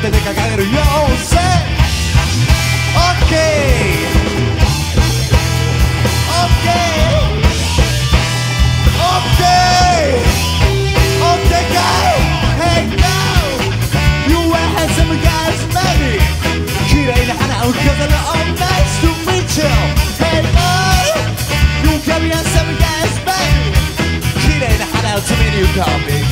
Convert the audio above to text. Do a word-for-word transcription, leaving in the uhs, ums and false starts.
てて掲げるよ Say OK OK OK guy Hey now You are handsome guys maybe 綺麗な花を飾る Oh nice to meet you Hey boy You can be handsome guys baby 綺麗な花を摘みに行こう